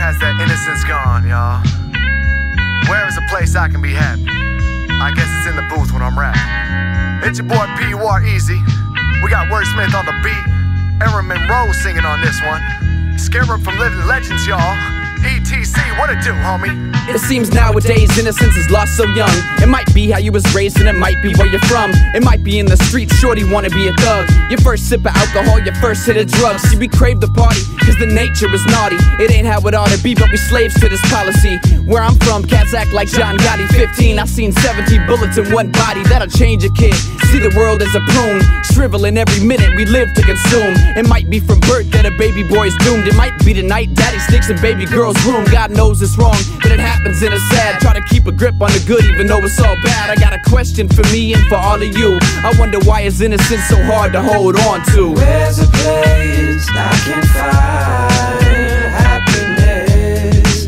has that innocence gone, y'all? Where is a place I can be happy? I guess it's in the booth when I'm rapping. It's your boy P.U.R. Easy. We got Wordsmiff on the beat. Aerin Manroe singing on this one. Scarub from Living Legends, y'all. ETC, what it do, homie? It seems nowadays innocence is lost so young. It might be how you was raised and it might be where you're from. It might be in the streets, shorty wanna be a thug. Your first sip of alcohol, your first hit of drugs. See, we crave the party, cause the nature is naughty. It ain't how it ought to be, but we slaves to this policy. Where I'm from, cats act like John Gotti. 15, I seen 17 bullets in one body. That'll change a kid. See the world as a prune, shriveling every minute we live to consume. It might be from birth that a baby boy is doomed. It might be the night daddy sticks in baby girl's room. God knows it's wrong, but it happens and it's sad. Try to keep a grip on the good even though it's all bad. I got a question for me and for all of you. I wonder why is innocence so hard to hold on to? Where's a place I can find happiness?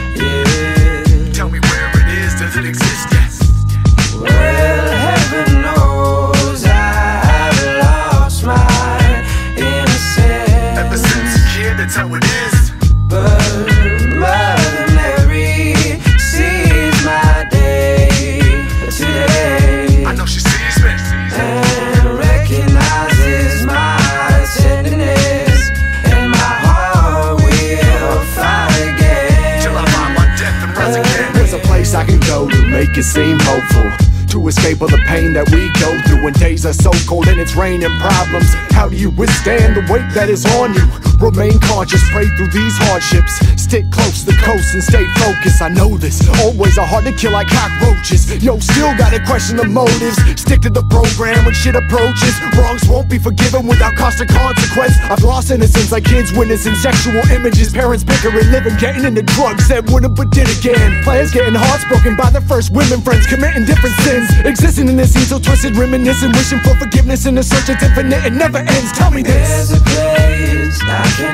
Yeah. Tell me where it is, does it exist? Yes. Well, heaven knows I have lost my innocence. Ever since a kid, that's how it is. But Mother Mary sees my day today. I know she sees me and recognizes my tenderness, and my heart will fight again till I find my death and rise again. There's a place I can go to make it seem hopeful, to escape all the pain that we go through when days are so cold and it's raining problems. How do you withstand the weight that is on you? Remain conscious, pray through these hardships. Stick close to the coast and stay focused. I know this, always are hard to kill like cockroaches. Yo, still gotta question the motives. Stick to the program when shit approaches. Wrongs won't be forgiven without cost or consequence. I've lost innocence like kids witnessing sexual images. Parents bickering, living, getting into drugs that wouldn't but did again. Players getting hearts broken by their first women friends, committing different sins. Existing in this scene so twisted, reminiscing, wishing for forgiveness in the search it's infinite, it never ends. Tell me this. There's a place I can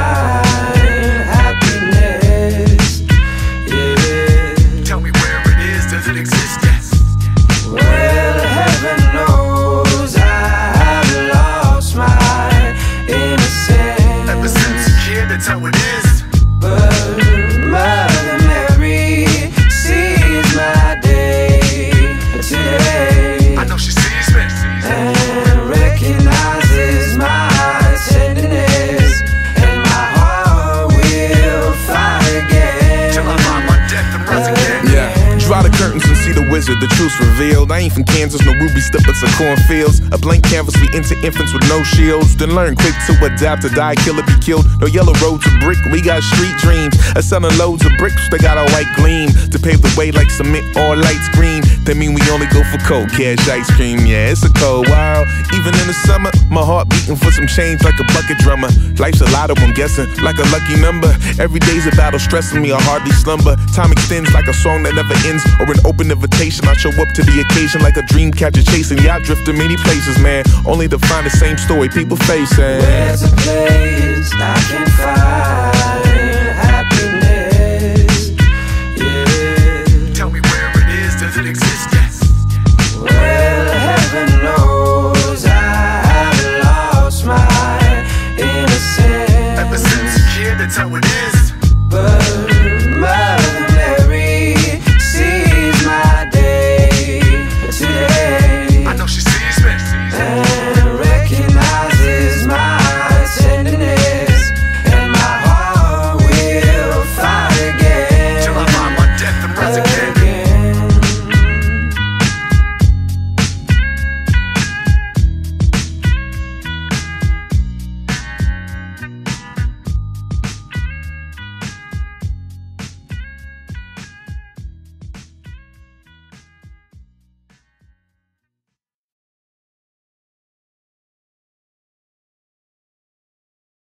find happiness. Yeah. Tell me where it is, does it exist? Yes. Well, heaven knows I have lost my innocence. Ever since a kid, that's how it is. But Mother Mary sees my day today. I know she sees me and recognizes my tenderness, and my heart will fight again till I find my death and rise again. Yeah, draw the curtains and see the wizard, the truth's revealed. I ain't from Kansas, no ruby slippers or cornfields. A blank canvas, we enter infants with no shields. Then learn quick to adapt, to die, kill or be killed. No yellow road to brick, we got street dreams. A selling loads of bricks, they got a white gleam to pave the way like cement or lights green. That mean we only go for cold cash ice cream. Yeah, it's a cold world. Even in the summer, my heart beating for some change like a bucket drummer. Life's a lotto, I'm guessing, like a lucky number. Every day's a battle, stressing me, I hardly slumber. Time extends like a song that never ends, or an open invitation. I show up to the occasion like a dream catcher chasing. Yeah, I drift to many places, man, only to find the same story people facing. Where's a place I can find happiness? Yeah. Tell me where it is, does it exist? Yes. Well, heaven knows I have lost my innocence. Ever since a kid, that's how it is.